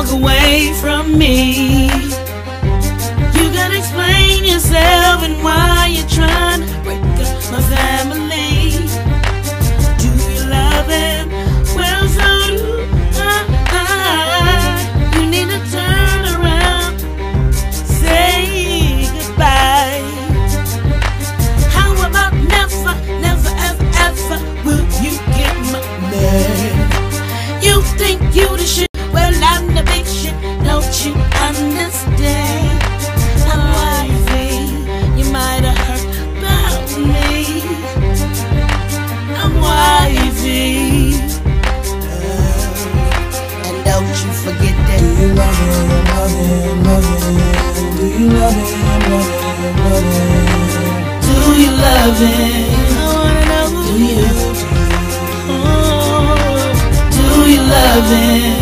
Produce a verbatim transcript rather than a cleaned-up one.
walk away from me. You gotta explain yourself and why you're trying to break up my family. Do you love him? Well, so do I. You need to turn around, say goodbye. How about never, never, ever, ever will you get my man? You think you the shit? Well, I'm the big shit. Don't you understand? I'm wifey. You might have heard about me. I'm wifey. Uh, and don't you forget that. Do you love him, love him, love him? Do you love him, love him, love him? Do you love him? I wanna know. Do you? Oh, do you love him?